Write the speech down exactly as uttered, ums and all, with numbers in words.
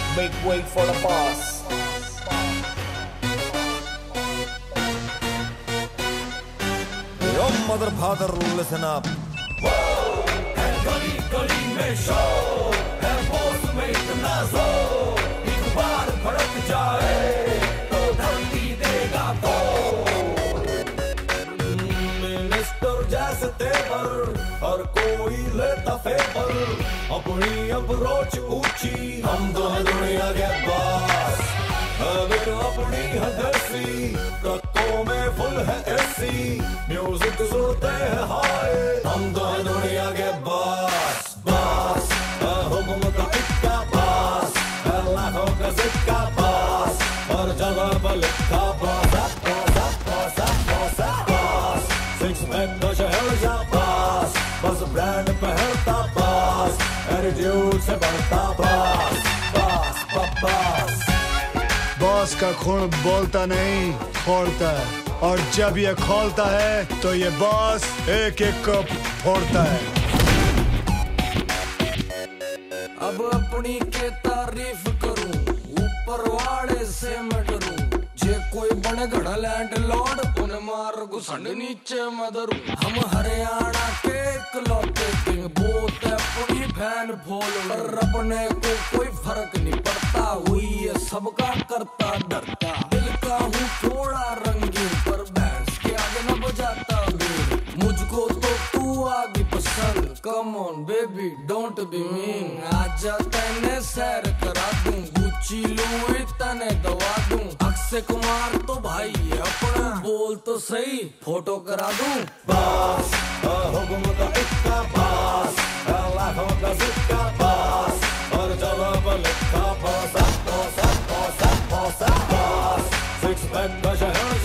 Make way for the boss. Yo mother father, listen up. है गली गली में शो, है बोस में इतना जोर, एक बार भड़क जाए तो धरती देगा तो। मिनिस्टर जैसे तेवर, हर कोई लेता फेवर, अपनी अप्रोच ऊंची, हम तो है दुनिया के बॉस। अगर अपनी है देसी, ट्रकों में फुल है एसी, म्यूजिक सुनते हैं हाय, हम तो है दुनिया के बॉस। बॉस हुक्म का इक्का बॉस, लाखों का सिक्का बॉस, और जगह पर लिखा boss boss boss boss boss. Six pack का शहर जा बॉस, बस ब्रांड पहनता बॉस, एटीट्यूड से बढ़ता बॉस बॉस बॉस। बॉस का खून बोलता नहीं, फोड़ता है, और जब ये खोलता है तो ये बॉस एक एक को फोड़ता है। अब अपनी के तारीफ करूं, ऊपर वाले से मैं डरूं, जे कोई बने घड़ा लैंड लॉर्ड, उन्हें मार घुसंड नीचे मदरू। हम हरियाणा के इकलौते किंग, बोत है अपनी फैन फॉलोअर, अपने को कोई फर्क नहीं पड़ता, हुई ये सबका करता डरता। दिल का हूँ थोड़ा रंगीन, पर बैंड्स के आगे न बजाता बीन, मुझको तो तू आगे पसंद, come on baby don't be mean. आजा तने सैर करा दूं, गुच्ची लूई तने दवा दूं, अक्षय कुमार तो भाई है अपना, बोल तो सही फोटो करा दूं। बॉस हुक्म का इक्का बॉस, लाखों का सिक्का बॉस, और जगह पर लिखा boss boss boss boss boss. Six pack का शहर